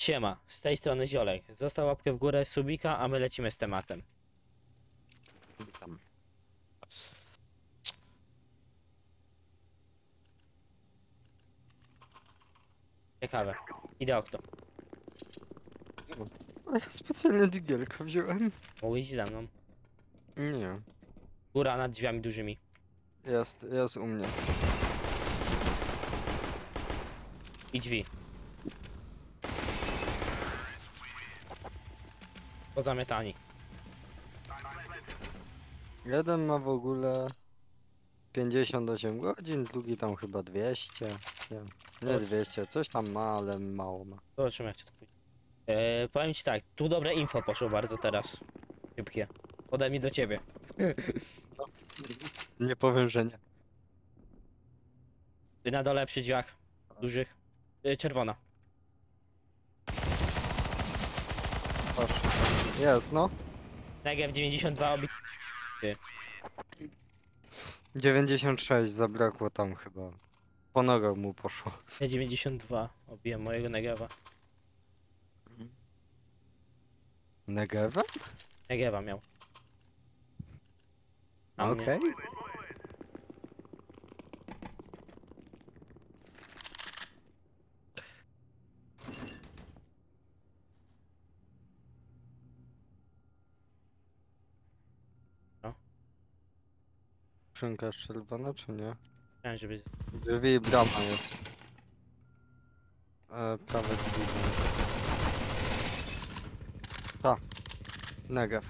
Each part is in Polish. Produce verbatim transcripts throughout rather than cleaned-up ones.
Siema, z tej strony Ziolek. Został łapkę w górę, subika, a my lecimy z tematem. Witam. Ciekawe. Idę okno. A ja specjalnie digielka wziąłem. Mogłeś iść ze mną. Nie. Góra nad drzwiami dużymi. Jest, jest u mnie. I drzwi. Pozamiatani. Jeden ma w ogóle pięćdziesiąt osiem godzin, drugi tam chyba dwieście. Nie, nie Dobrze. dwieście, coś tam ma, ale mało ma. Zobaczymy jak to pójdzie. Eee, powiem ci tak, tu dobre info poszło bardzo teraz. Szybkie. Ode mnie do ciebie. Nie powiem, że nie. Ty na dole przy drzwiach dużych. Eee, czerwona. Patrz. Jest, no. Negev dziewięćdziesiąt dwa obi... dziewięćdziesiąt sześć zabrakło tam chyba. Po nogach mu poszło. Ja dziewięćdziesiąt dwa obiłem mojego Negeva. Negewem? Negeva miał. A mnie. Okej. No. Skrzynka jest czerwona, czy nie? Chciałem, żeby... Drzwi i brama jest. E, prawe drzwi. Ta. Negev.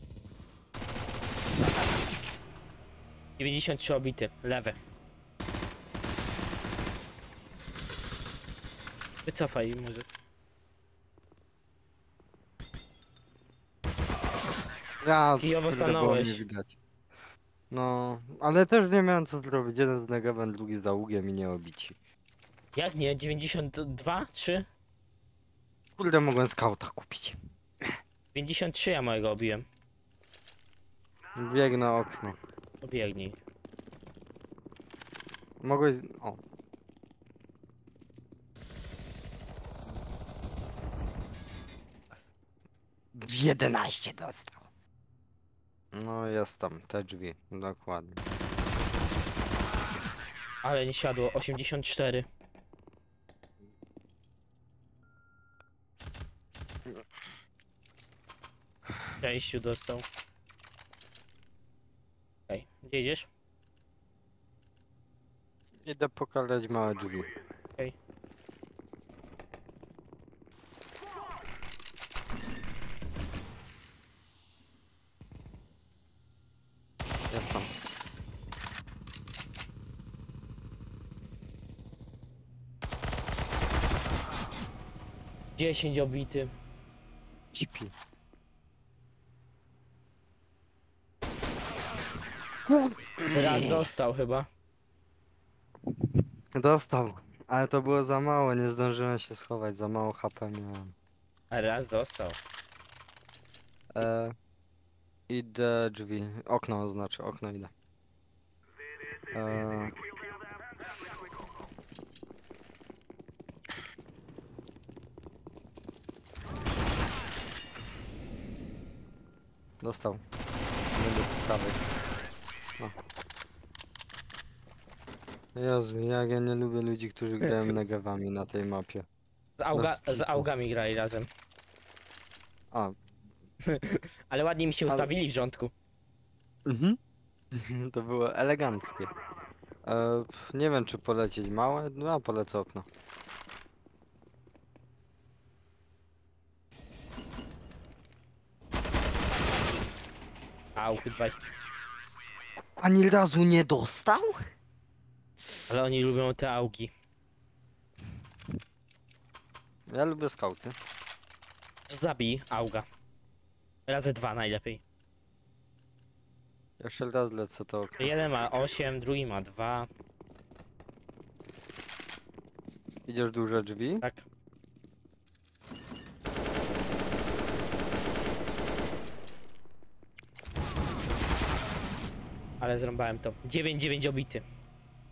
dziewięćdziesiąt trzy obity, lewy. Wycofaj może. Ja Kijowo kurde, było stanąłeś. mnie widać. No, ale też nie miałem co zrobić. Jeden z Negevem, drugi z załugiem i nie obici. Jak nie? dziewięćdziesiąt dwa? trzy? Kurde, mogłem skauta kupić. dziewięćdziesiąt trzy ja mojego obiłem. Biegnę okno. Obiegnij. Mogłeś... z- O. jedenaście dostał. No jest tam, te drzwi, dokładnie. Ale nie siadło, osiemdziesiąt cztery. Sześciu dostał. Okej, gdzie idziesz? Idę pokalać małe drzwi. Okej. Jest tam. dziesięć obity. Cipi. Raz dostał chyba. Dostał. Ale to było za mało, nie zdążyłem się schować, za mało H P miałem. A raz dostał. E, idę drzwi. Okno znaczy, okno idę. E, dostał. Będę po prawej. No. Jezu, jak ja nie lubię ludzi, którzy grają negewami na tej mapie. Z, auga, Bez z kitu. augami grali razem. A, Ale ładnie mi się Ale- ustawili w rządku. mhm. To było eleganckie. E, pff, nie wiem, czy polecieć małe. No, a polecę okno. Auki dwadzieścia. Ani razu nie dostał? Ale oni lubią te augi. Ja lubię skauty. Zabij auga. Razy dwa najlepiej. Jeszcze raz lecę to okno. Jeden ma osiem, drugi ma dwa. Idziesz duże drzwi? Tak. Ale zrąbałem to. dziewięć dziewięć obity.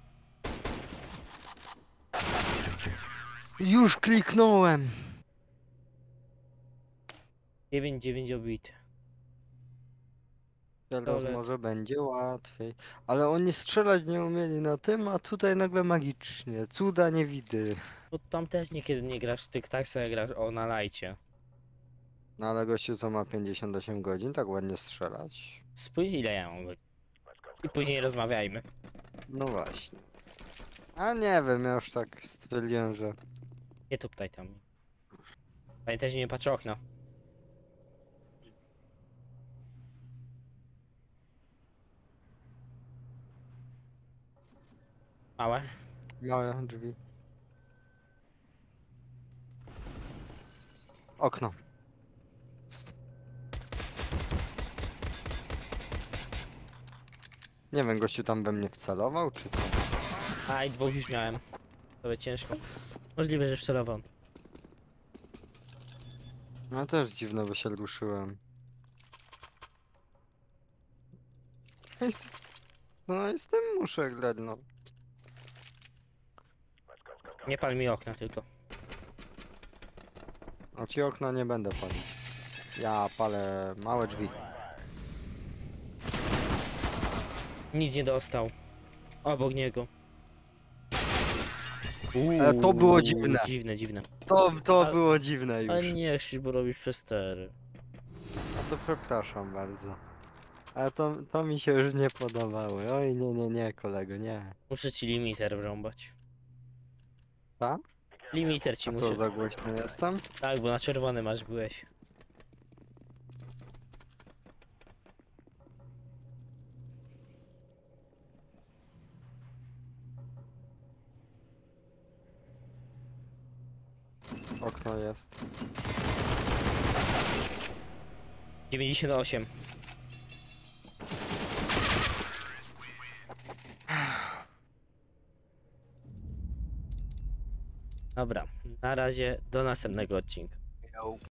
Już kliknąłem! dziewięć dziewięć obity. Teraz Toalet. może będzie łatwiej. Ale oni strzelać nie umieli na tym, a tutaj nagle magicznie. Cuda nie widy. Bo tam też niekiedy nie grasz tyk tak sobie grasz o na lajcie. No ale gościu co ma pięćdziesiąt osiem godzin, tak ładnie strzelać. Spójrz ile ja mam godzin. I później rozmawiajmy. No właśnie. A nie wiem, ja już tak stwierdziłem, że... Nie tuptaj tam. Pamiętaj, że nie patrzę okna. Małe. Małe drzwi. Okno. Nie wiem, gościu tam we mnie wcelował, czy co? Aj, dwóch już miałem. To będzie ciężko. Możliwe, że wcelował. No też dziwno, bo się ruszyłem. Ej, no i z tym muszę grać, no. Nie pal mi okna tylko. A ci okna nie będę palić. Ja palę małe drzwi. Nic nie dostał. Obok niego. E, to było dziwne. Dziwne, dziwne. To, to Ale- było dziwne Ale już. nie chcesz, bo robisz przestery. A to przepraszam bardzo. Ale to, to mi się już nie podobało. Oj, nie, nie, nie, kolego, nie. Muszę ci limiter wrąbać. Ta? Limiter ci A muszę. co, za głośno jestem? Tak, bo na czerwony masz byłeś. Okno jest. dziewięćdziesiąt osiem. Dobra, na razie do następnego odcinka.